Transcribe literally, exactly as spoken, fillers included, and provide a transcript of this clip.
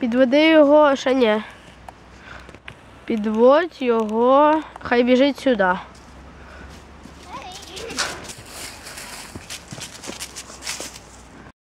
Підведи його, ще ні. Підводь його, хай біжить сюди.